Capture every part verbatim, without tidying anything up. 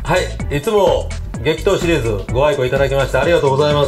はい、いつも激闘シリーズご愛顧いただきましてありがとうございます。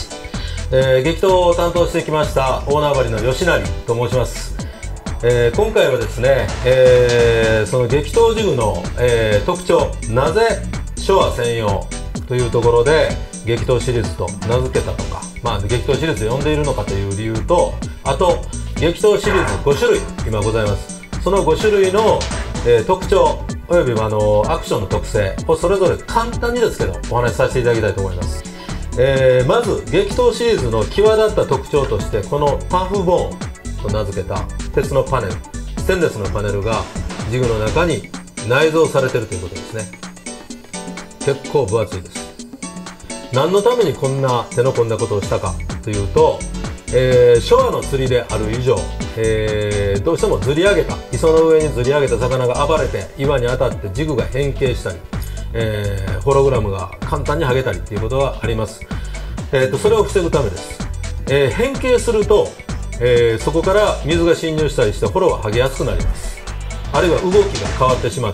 えー、激闘を担当してきました大縄張りの吉成と申します。えー、今回はですね、えー、その激闘ジグの、えー、特徴、なぜ書話専用というところで激闘シリーズと名付けたとか、まあ、激闘シリーズで呼んでいるのかという理由と、あと激闘シリーズご種類今ございます。そのご種類の、えー、特徴およびあのアクションの特性をそれぞれ簡単にですけどお話しさせていただきたいと思います。えー、まず激闘シリーズの際立った特徴として、このタフボーンと名付けた鉄のパネル、ステンレスのパネルがジグの中に内蔵されているということですね。結構分厚いです。何のためにこんな手の込んだことをしたかというと、えー、初話の釣りである以上、えー、どうしてもずり上げた磯の上にずり上げた魚が暴れて岩に当たってジグが変形したり、えー、ホログラムが簡単に剥げたりということがあります。えー、とそれを防ぐためです。えー、変形すると、えー、そこから水が侵入したりしてホロは剥げやすくなります。あるいは動きが変わってしまって、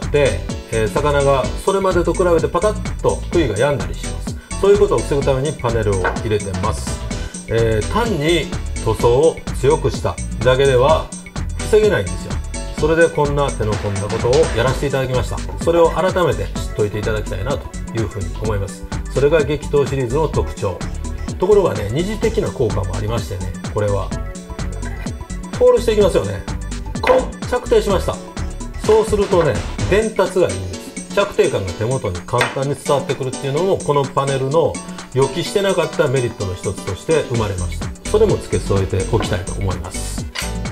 えー、魚がそれまでと比べてパタッと杭が病んだりします。そういうことを防ぐためにパネルを入れてます。えー、単に塗装を強くしただけでは防げないんですよ。それでこんな手の込んだことをやらせていただきました。それを改めて知っておいていただきたいなというふうに思います。それが激闘シリーズの特徴。ところがね、二次的な効果もありましてね、これはフォールしていきますよね。こう着底しました。そうするとね、伝達がいいんです。着底感が手元に簡単に伝わってくるっていうのも、このパネルの予期してなかったメリットの一つとして生まれました。それも付け添えておきたいと思います。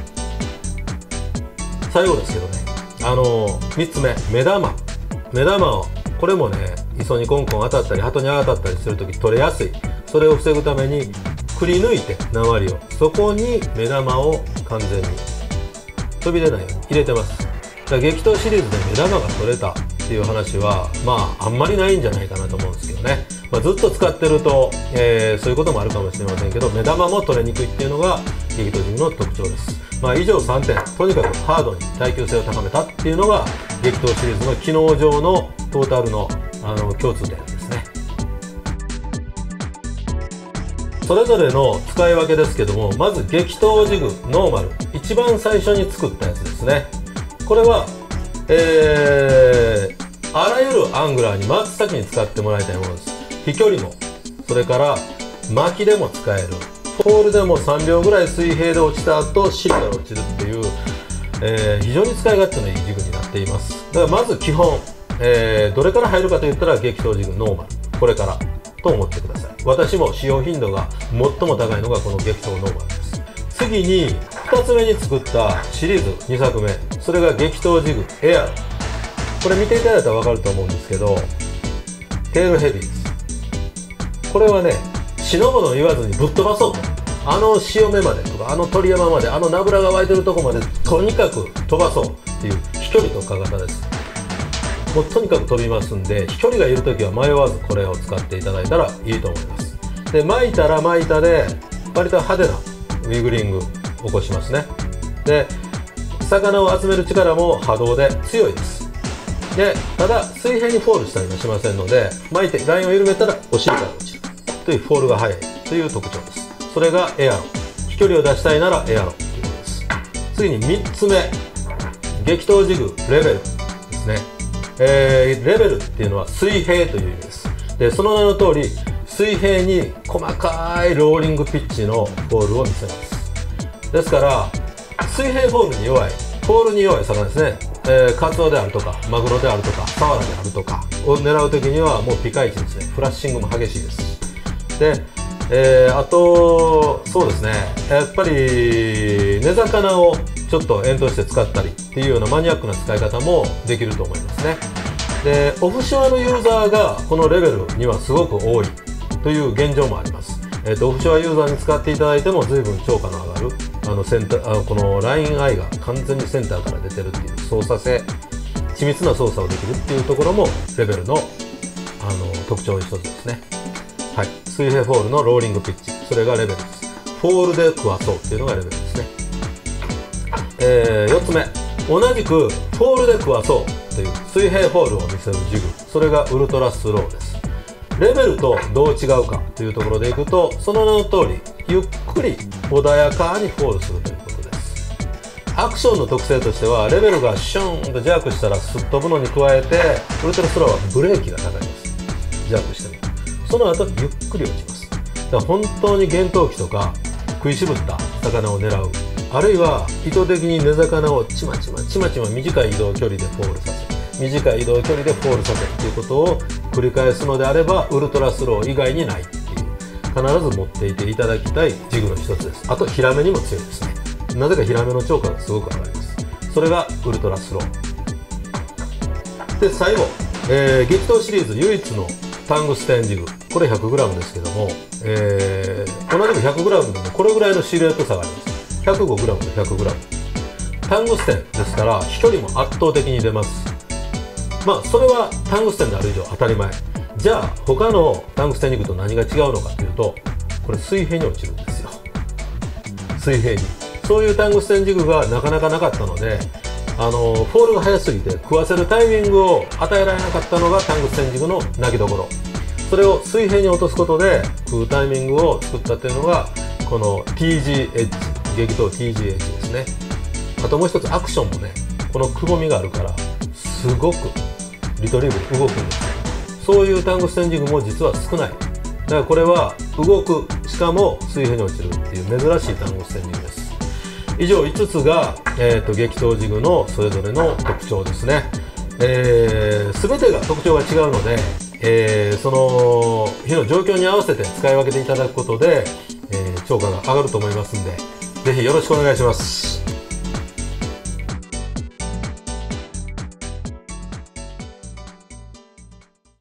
最後ですけどね、あのみっつめ、目玉目玉を、これもね、磯にコンコン当たったり鳩に当たったりするとき取れやすい。それを防ぐためにくり抜いて鉛を、そこに目玉を完全に飛び出ないように入れてます。だから激闘シリーズで目玉が取れたっていう話はまああんまりないんじゃないかなと思うんですけどね。まあ、ずっと使ってると、えー、そういうこともあるかもしれませんけど、目玉も取れにくいっていうのが激闘ジグの特徴です。まあ、以上さんてん、とにかくハードに耐久性を高めたっていうのが激闘シリーズの機能上のトータルの、あの共通点ですね。それぞれの使い分けですけども、まず激闘ジグノーマル、一番最初に作ったやつですね。これは、えー、あらゆるアングラーに真っ先に使ってもらいたいものです。飛距離も、それから巻きでも使える、フォールでもさんびょうぐらい水平で落ちた後尻から落ちるっていう、えー、非常に使い勝手のいいジグになっています。だからまず基本、えー、どれから入るかといったら激闘ジグノーマル、これからと思ってください。私も使用頻度が最も高いのがこの激闘ノーマルです。次にふたつめに作ったシリーズにさくめ、それが激闘ジグエアロ。これ見ていただいたら分かると思うんですけど、テールヘビーです。これはね、しのぶの言わずにぶっ飛ばそうと、あの潮目までとかあの鳥山まで、あのナブラが湧いてるとこまでとにかく飛ばそうっていう飛距離特化型です。もうとにかく飛びますんで、飛距離がいるときは迷わずこれを使っていただいたらいいと思います。で、巻いたら巻いたで割と派手なウィグリング起こしますね。で、魚を集める力も波動で強いです。で、ただ水平にフォールしたりもしませんので、巻いてラインを緩めたらお尻から落ちるというフォールが速いという特徴です。それがエアロ。飛距離を出したいならエアロということです。次にみっつめ、激闘ジグレベルですね。えー、レベルっていうのは水平という意味です。で、その名の通り水平に細かいローリングピッチのフォールを見せます。ですから水平フォールに弱い、フォールに弱い魚ですね、えー、カツオであるとかマグロであるとかサワラであるとかを狙う時にはもうピカイチですね。フラッシングも激しいです。で、えー、あとそうですね、やっぱり根魚をちょっと遠投して使ったりっていうようなマニアックな使い方もできると思いますね。で、オフショアのユーザーがこのレベルにはすごく多いという現状もあります。えー、とオフショアユーザーに使っていただいても随分超過の上がる、あのセンター、あのこのラインアイが完全にセンターから出てるっていう操作性、緻密な操作をできるっていうところもレベルの、あの特徴の一つですね。はい、水平フォールのローリングピッチ、それがレベルです。フォールで食わそうっていうのがレベルですね。えー、よっつめ、 同じくフォールで食わそうという水平フォールを見せるジグ、それがウルトラスローです。レベルとどう違うかというところでいくと、その名の通りゆっくり穏やかにフォールするということです。アクションの特性としては、レベルがシューンとジャークしたらすっ飛ぶのに加えて、ウルトラスローはブレーキが高いです。ジャークしてもその後ゆっくり落ちます。だから本当に厳冬期とか食いしぶった魚を狙う、あるいは意図的に根魚をちまちまちまちま短い移動距離でフォールさせ、短い移動距離でフォールさせっていうことを繰り返すのであれば、ウルトラスロー以外にないっていう、必ず持っていていただきたいジグの一つです。あとヒラメにも強いですね。なぜかヒラメの釣果がすごく上がります。それがウルトラスローで、最後、えー、激闘シリーズ唯一のタングステンジグ、これ ひゃくグラム ですけども、えー、同じく ひゃくグラム でもこれぐらいのシルエット差があります。 ひゃくごグラム と ひゃくグラム、 タングステンですから飛距離も圧倒的に出ます。まあそれはタングステンである以上当たり前。じゃあ他のタングステンジグと何が違うのかというと、これ水平に落ちるんですよ。水平に。そういうタングステンジグがなかなかなかったので、あのフォールが速すぎて食わせるタイミングを与えられなかったのがタングステンジグの泣きどころ。それを水平に落とすことで食うタイミングを作ったっていうのがこの ティージー エッジ、激闘 ティージー エッジですね。あともう一つアクションもね、このくぼみがあるからすごくリトリーブ動くんですよ。そういうタングステンジグも実は少ない。だからこれは動く、しかも水平に落ちるっていう珍しいタングステンジグです。以上いつつが、えー、と激闘ジグのそれぞれの特徴ですね。えー、全てが特徴が違うので、えー、その日の状況に合わせて使い分けていただくことで、えー、釣果が上がると思いますんで、ぜひよろしくお願いします。